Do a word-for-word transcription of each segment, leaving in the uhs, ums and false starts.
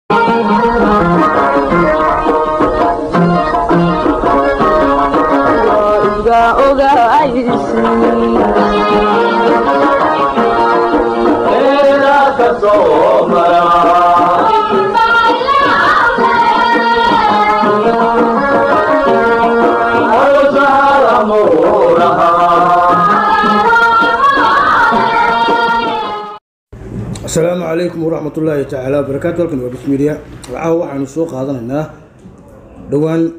السلام عليكم ورحمة الله تعالى وبركاته. لكن وبس ميديا وعاو عن سوق هذا هنا دوان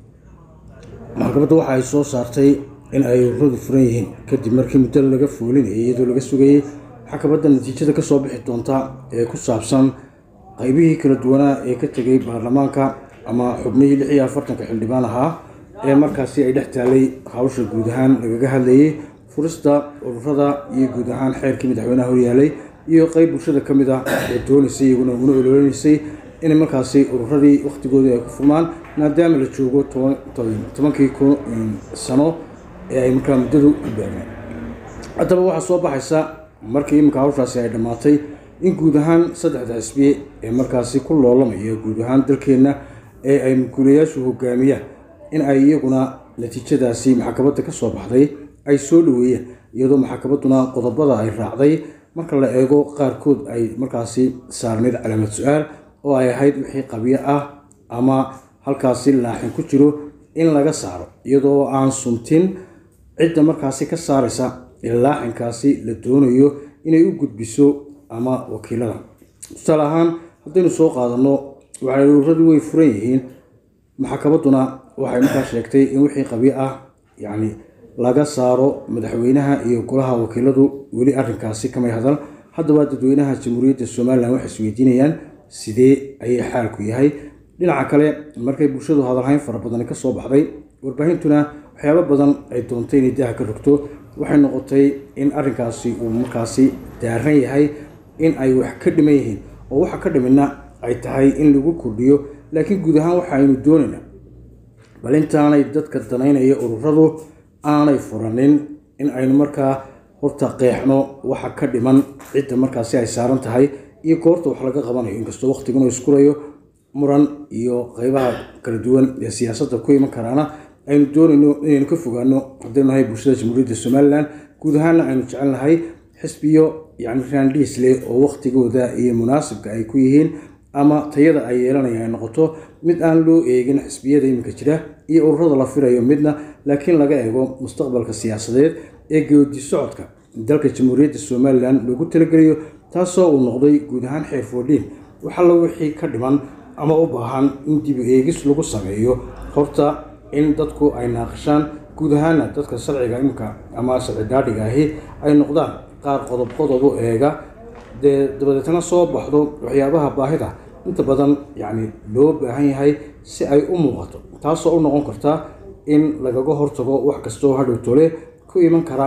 محكمة waxay soo saartay in ay ururadu furan yihiin kadib markii muddo laga fuulinayay iyadoo laga sugayay maxkamadda natiijada ka soo bixi doonta ee ku saabsan qaybihii kala duwanaa ee ka tagay baarlamaanka ama xubnihii lix iyo afartan ka xildhibaan ahaa ee markaasi ay dhex taalay hawsha guud ahaan lagaga hadlayay furista ururada iyo guud ahaan xeerkii madaxweynaha horyaalay iyo qayb bulshada kamid ah ee doonaysay iyaguna una ololaysay in markaasi ururadii waqtigoodii ay ku furmaan maadaama la joogo tobankii sano ee ay markaa muddadu u baahneen. haddaba waxaa soo baxaysa markii imika hawshaasi ay dhammaatay in guud ahaan saddexda xisbi ee markaasi ku loolamaya guud ahaan dalkeenna ee ay mas-uuliyaashu hogaamiyaan in ay iyaguna natiijadaasi maxkamadda ka soo baxday ay soo dhaweeyeen iyadoo maxkamadduna qodobada ay raacday marka la eego qaarkood ay markaasi saarneed calaamad su'aal oo ay ahayd wixii qabiyo ah ama halkaasi laaxin ku jiro in laga saaro iyadoo aan suntin cidda markaasi ka saaraysa laaxinkaasi la doonayo inay u gudbiso ama wakiilada. tusaale ahaan haddaynu soo qaadano waxay ururadu way furan yihiin maxkamadduna waxay markaa sheegtay in wixii qabiyo ah yacni laga saaro madaxweynaha iyo golaha wakiiladu weli arrinkaasi kamay hadal. haddaba dadweynaha jamhuuriyadda Soomaaliland waxay isweydiinayaan sidee ayay xaalku yahay. dhinaca kale markay bulshadu hadalhayn fara badan ka soo baxday warbaahintuna waxyaabo badan ay doontay inay daaha ka rogto waxay noqotay in arrinkaasi uu markaasi daaran yahay in ay wax ka dhiman yihiin oo waxa ka dhimina ay tahay in lagu kordhiyo laakiin guud ahaan waxaynu doonaynaa bal intaanay dadka danaynaya ururadu aanay furanin in aynu markaa horta qeexno waxa ka dhiman cidda markaasi ay saaran tahay iyo goorta wax laga qabanayo inkastoo waqtigan uu iskurayo muran iyo qaybaha kala duwan ee siyaasadda ku iman karaana aynu doonayno inaynu ka fogaano haddaynu nahay bulshada jamhuuriyadda Soomaaliland guud ahaanna aynu jecelnahay xisbiyo yacni raandhiis leh oo waqtigooda iyo munaasibka ay ku yihiin ama tayada ay yeelanayaan noqoto mid aan loo eegin xisbiyada iminka jira iyo ururada la firayo midna laakiin laga eego mustaqbalka siyaasadeed ee geedi socodka dalka jamhuuriyadda Soomaaliland lagu talageliyo taasoo uu noqday guud ahaan xeer foodhiin waxa la wixii ka dhiman ama u baahan in dib u eegis lagu sameeyo horta in dadku ay naaqashaan guud ahaanna dadka sharciga imka ama sharci daadhiga ahi ay noqdaan qaar qodob qodob u eega dee dabadeetana soo baxdo waxyaabaha baahida inta badan yacni loo baahan yahay si ay u muuqato taasoo u noqon karta in lagaga hortago wax kastoo hadhow tole ku iman kara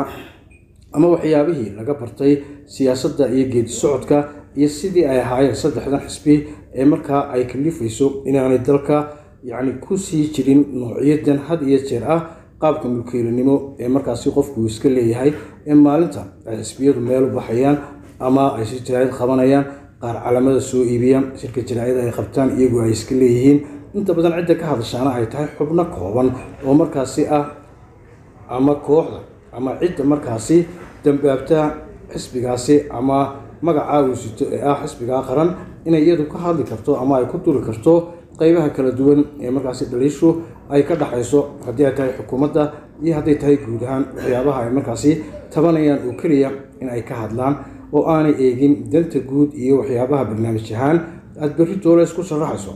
ama waxyaabihii laga bartay siyaasadda iyo geedi socodka iyo sidii ay ahaayeen saddexdan xisbi ee markaa ay kalifayso inaanay dalka yacni ku sii jirin noocyadan had iyo jeer ah qaabka mulkiilanimo ee markaasi qofku iska leeyahay ee maalinta ay xisbiyadu meel u baxayaan ama ay si jiraayad qabanayaan qaar calamada soo iibiyaan shirka jiraayada ay qabtaan iyagu ay iska leeyihiin inta badan cidda ka hadashaana ay tahay xubno kooban oo markaasi ah ama kooxda ama cidda markaasi dambaabta xisbigaasi ama magaca uu sito ee ah xisbiga qaran inay iyadu ka hadli karto ama ay ku duri karto qaybaha kala duwan ee markaasi dhaliishu ay ka dhaxayso haddii ay tahay xukuumadda iyo hadday tahay guud ahaan waxyaabaha ay markaasi tabanayaan oo keliya in ay ka hadlaan oo aanay eegin danta guud iyo waxyaabaha barnaamij ahaan aad berri doole isku sharaxayso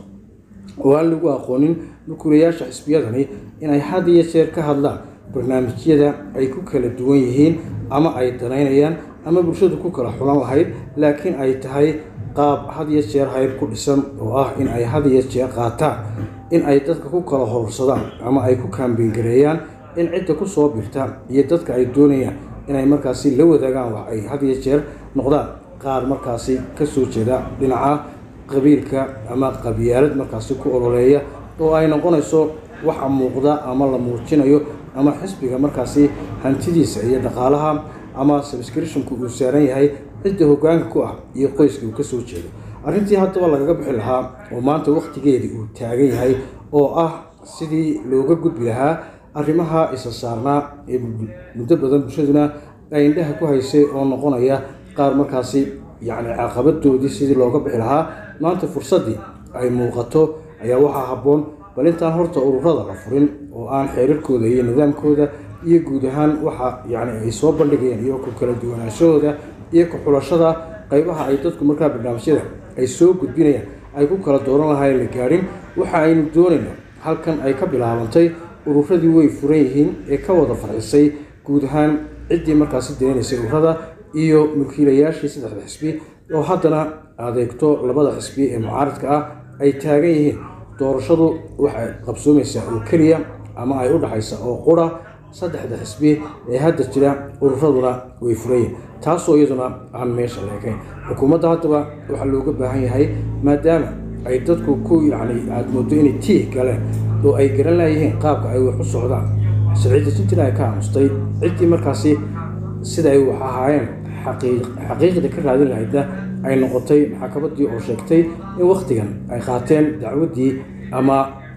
oo aan lagu aqoonin mulkiilayaasha xisbiyadani inay had iyo jeer ka hadlaan barnaamijyada ay ku kala duwan yihiin ama ay danaynayaan ama bulshadu ku kala xulan lahayd laakiin ay tahay qaab had iyo jeer hayb ku dhisan oo ah in ay had iyo jeer qaataan in ay dadka ku kala horsadaan ama ay ku kaambiin gareeyaan in cidda ku soo birta iyo dadka ay doonayaan inay markaasi la wadaagaan wax ay had iyo jeer noqdaan qaar markaasi ka soo jeeda dhinaca qabiilka ama qabyaalad markaasi ku ololeeya oo ay noqonayso waxa muuqda ama la muujinayo ama xisbiga markaasi hantidiisa iyo dhaqaalaha ama subscription-ku uu saaran yahay cidda hoggaanka ku ah iyo qoyska uu ka soo jeedo arrintii haddaba lagaga bixi lahaa oo maanta waqtigeedii uu taagan yahay oo ah sidii looga gudbi lahaa arrimaha isa saarnaa ee muddo badan bulshaduna ay indhaha ku haysay oo noqonaya qaar markaasi yacni caqabadoodii sidii looga bixi lahaa maanta fursaddii ay muuqato ayaa waxaa habboon bal intaan horta ururada la furin oo aan xeerarkooda iyo nidaamkooda iyo guud ahaan waxa yacni ay soo bandhigayeen iyo ku kala duwanaanshahooda iyo ku xulashada qaybaha ay dadku markaa barnaamijyada ay soo gudbinayaan ay ku kala dooran lahaayeen la gaadhin waxa aynu doonayno halkan ay ka bilaabantay ururadii way furan yihiin ee ka wada farxisay guud ahaan ciddii markaasi daynaysay ururada iyo mulkiilayaashii saddexda xisbi oo haddana adeegto labada xisbi ee mucaaradka ah ay taagan yihiin doorashadu waxay qabsoomaysaa oo keliya ama ay u dhaxaysa oo qura saddexda xisbi ee hadda jira ururaduna way furayeen taasoo iyaduna aan meesha leekayn xukuumadda haddaba waxaa looga baahan yahay maadaama ay dadku ku yacni aada moodo inay tiih galeen oo ay garan layihiin qaabka ay wax u socdaan sharci dejintina ay ka aamustay ciddii markaasi sida ay wax ahaayeen xaqiiqda ka raadin lahaydna ay noqotay maxkamaddii oo sheegtay in wakhtigan ay qaateen dacwaddii ama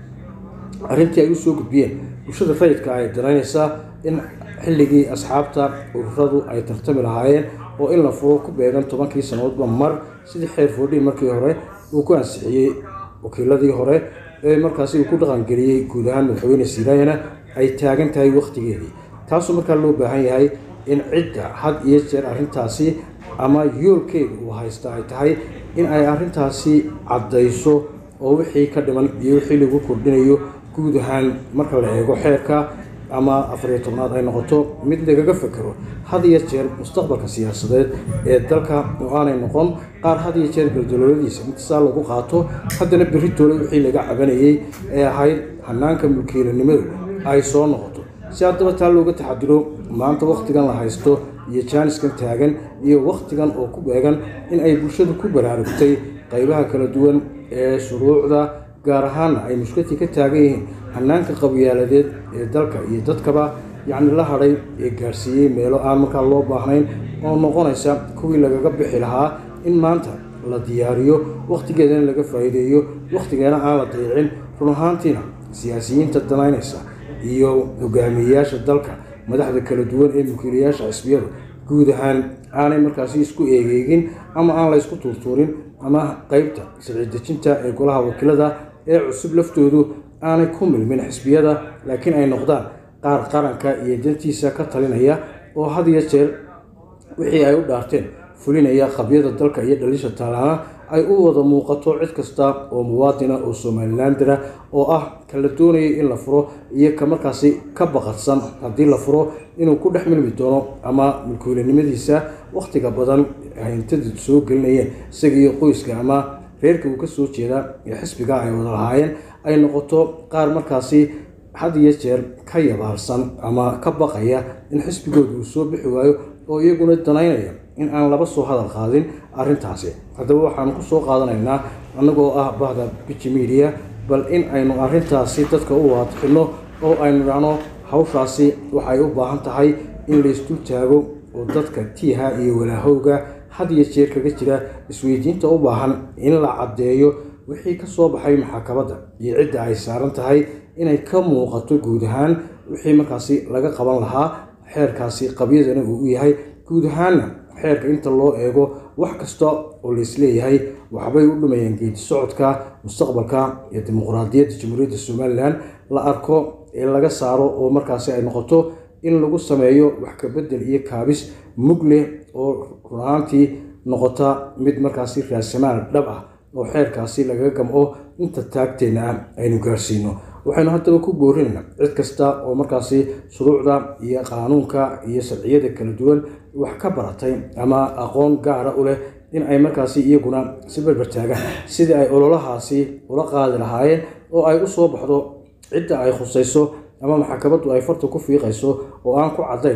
arrintii ay u soo gudbiyeen bulshada rayidka ay danaynaysaa in xilligii asxaabta ururadu ay tartami lahaayeen oo in la furo ku beegan tobankii sannadoodba mar sidii xeer foodhiin markii hore uu ku ansixiyey wakiiladii hore ee markaasi uu ku dhaqangeliyey guud ahaan madaxweyne siiraayana ay taagan tahay wakhtigeedii taasoo markaa loo baahan yahay in cidda had iyo jeer arrintaasi ama yoolkeeda uu haysta ay tahay in ay arrintaasi caddayso oo wixii ka dhiman iyo wixii lagu kordhinayo guud ahaan marka la eego xeerka ama afariyo tobnaad ay noqoto mid lagaga fekero had iyo jeer mustaqbalka siyaasadeed ee dalka oo aanay noqon qaar had iyo jeer galdalooladiisa intisaa lagu qaato haddana berri toole wixii laga cabanayey ee ahayd hanaanka mulkiilanimadu ay soo noqoto si haddaba taa looga taxadiro maanta wakhtigan la haysto iyo jaaniskan taagan iyo wakhtigan oo ku beegan in ay bulshadu ku baraarugtay qaybaha kala duwan ee shuruucda gaar ahaanna ay mushkilkii ka taagan yihiin hanaanka qabyaaladeed ee dalka iyo dadkaba yacni la hadhay ee gaarsiiyey meelo aan markaa loo baahnayn oo noqonaysa kuwii lagaga bixi lahaa in maanta la diyaariyo wakhtigeedana laga faa'iideeyo wakhtigeena aan la dayicin run ahaantiina siyaasiyiinta danaynaysa iyo hogaamiyeyaasha dalka madaxda kala duwan ee mulkiilayaasha xisbiyadu guud ahaan aanay markaasi isku eegeegin ama aan la isku tuurtuurin ama qaybta sharci dejinta ee golaha wakiilada ee cusub laftoodu aanay ku milmin xisbiyada laakiin ay noqdaan qaar qaranka iyo dantiisa ka talinaya oo had iyo jeer wixii ay u dhaarteen fulinaya qabyada dalka iyo dhalisha taalaana ay u wada muuqato cid kasta oo muwaadina oo somalilandera oo ah ka la doonayay in la furo iyo ka markaasi ka baqadsan haddii la furo inuu ku dhex milmi doono ama mulkiilanimadiisa wakhtiga badan hintadu soo gelinayeen isaga iyo qoyska ama reerka uu ka soo jeeda ee xisbiga ay wada lahaayeen ay noqoto qaar markaasi had iyo jeer ka yabaarsan ama ka baqaya in xisbigooda uu soo bixi waayo oo iyaguna danaynaya in aan laba soo hadal qaadin arrintaasi haddaba waxaanu ku soo qaadanaynaa annagoo ah bahda biji media bal in aynu arrintaasi dadka u waadixinno oo aynu dhahno hawshaasi waxay u baahan tahay in laysdul taago oo dadka tiiha iyo walaahowga had iyo jeer kaga jira isweydiinta u baahan in la caddeeyo wixii ka soo baxay maxkamadda iyo cidda ay saaran tahay inay ka muuqato guud ahaan wixii markaasi laga qaban lahaa xeerkaasi qabyadana uu u yahay guud ahaanna xeerka inta loo eego wax kasta oo laisleeyahay waxbay u dhumayeen geedi socodka mustaqbalka iyo dimuqraadiyadda jamhuuriyadda somalilan la arko ee laga saaro oo markaasi ay noqoto in lagu sameeyo wax ka bedel iyo kaabis mug leh oo run ahaantii noqota mid markaasi raasamaal dhab ah oo xeerkaasi laga gamco inta taagteena ah aynu gaarsiino waxaynu haddaba ku boorinaynaa cid kasta oo markaasi shuruucda iyo qaanuunka iyo sharciyada kala duwan wax ka baratay ama aqoon gaara u leh in ay markaasi iyaguna si barbar taagaan sidii ay ololahaasi ula qaadi lahaayeen oo ay u soo baxdo cidda ay khusayso ama maxkamaddu ay farta ku fiiqayso oo aan ku caddayn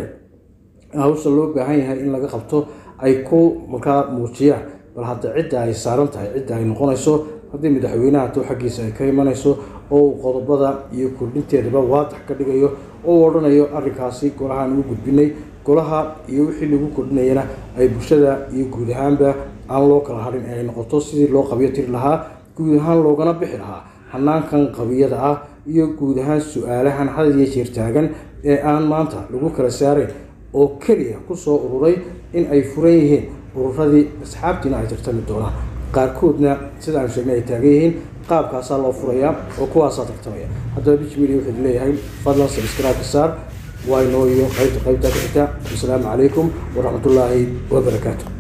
hawsha loo baahan yahay in laga qabto ay ku markaa muujiyaan bal hadda cidda ay saaran tahay cidda ay noqonayso haddii madaxweynaha to xaggiisa ay ka imanayso oo qodobada iyo kordhinteedaba waadax ka dhigayo oo odhanayo arrinkaasi golahaan ugu gudbinay golaha iyo wixii lagu kordhinayana ay bulshada iyo guud ahaanba aan loo kala harin ay noqoto sidii loo qabiyo tiri lahaa guud ahaan loogana bixi lahaa hanaankan qabiyada ah iyo guud ahaan su-aalahan had iyo jeer taagan ee aan maanta lagu kala saarin oo keliya kusoo ururay in ay furan yihiin ururadii asxaabtiina ay tartami doonaan qaarkoodna sida aan sheegnay ay taagan yihiin qaabkaasaa loo furayaa oo kuwaasaa tartamaya haddaba Beach Media wuxuu leeyahay fadlan subscribe saar waa inoo iyo qaybta qaybta ku xigta. Assalaamu calaykum waraxmatullaahi wabarakaatuh.